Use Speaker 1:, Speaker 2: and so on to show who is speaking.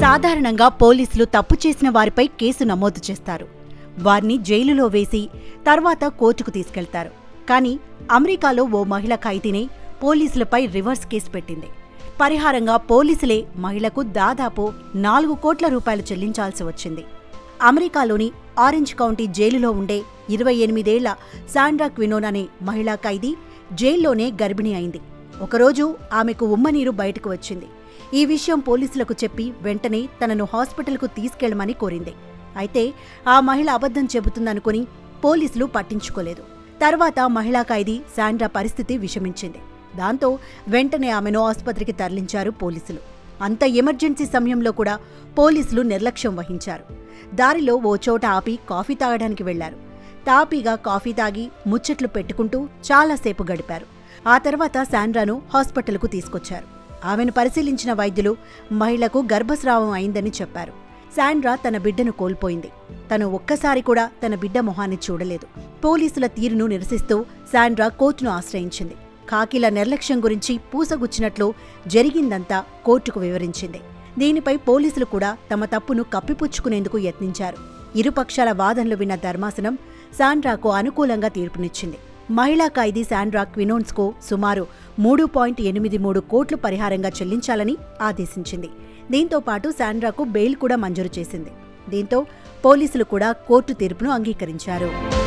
Speaker 1: సాధారణంగా పోలీసులు తప్పు చేసిన వారిపై కేసు నమోదు చేస్తారు. వారిని జైలులో వేసి తర్వాత కోర్టుకు తీసుకెళ్తారు. కానీ అమెరికాలో ఓ మహిళ ఖైదీని పోలీసులపై రివర్స్ కేసు పెట్టింది. పరిహారంగా పోలీసులే మహిళకు దాదాపు 4 కోట్ల రూపాయలు చెల్లించాల్సి వచ్చింది. అమెరికాలోని ఆరెంజ్ కౌంటీ జైలులో ఉండే 28 ఏళ్ల శాండ్రా క్వినోన్ అనే మహిళా ఖైదీ జైల్లోనే గర్భిణి అయింది. ఒకరోజు ఆమెకు ఉమ్మనీరు బయటకు వచ్చింది. ఈ విషయం పోలీసులకు చెప్పి వెంటనే తనను హాస్పిటల్కు తీసుకెళ్లమని కోరింది. అయితే ఆ మహిళ అబద్ధం చెబుతుందనుకుని పోలీసులు పట్టించుకోలేదు. తర్వాత మహిళా ఖైదీ శాండ్రా పరిస్థితి విషమించింది. దాంతో వెంటనే ఆమెను ఆసుపత్రికి తరలించారు పోలీసులు. అంత ఎమర్జెన్సీ సమయంలో కూడా పోలీసులు నిర్లక్ష్యం వహించారు. దారిలో ఓ చోట ఆపి కాఫీ తాగడానికి వెళ్లారు. తాపీగా కాఫీ తాగి ముచ్చట్లు పెట్టుకుంటూ చాలాసేపు గడిపారు. ఆ తర్వాత శాండ్రాను హాస్పిటల్కు తీసుకొచ్చారు. ఆమెను పరిశీలించిన వైద్యులు మహిళకు గర్భస్రావం అయిందని చెప్పారు. శాండ్రా తన బిడ్డను కోల్పోయింది. తను ఒక్కసారి కూడా తన బిడ్డ మొహాన్ని చూడలేదు. పోలీసుల తీరును నిరసిస్తూ శాండ్రా కోర్టును ఆశ్రయించింది. ఖాకీల నిర్లక్ష్యం గురించి పూసగుచ్చినట్లు జరిగిందంతా కోర్టుకు వివరించింది. దీనిపై పోలీసులు కూడా తమ తప్పును కప్పిపుచ్చుకునేందుకు యత్నించారు. ఇరుపక్షాల వాదనలు విన్న ధర్మాసనం శాండ్రాకు అనుకూలంగా తీర్పునిచ్చింది. మహిళా ఖైదీ శాండ్రా క్వినోన్స్కు సుమారు 3.83 కోట్లు పరిహారంగా చెల్లించాలని ఆదేశించింది. దీంతో పాటు శాండ్రాకు బెయిల్ కూడా మంజూరు చేసింది. దీంతో పోలీసులు కూడా కోర్టు తీర్పును అంగీకరించారు.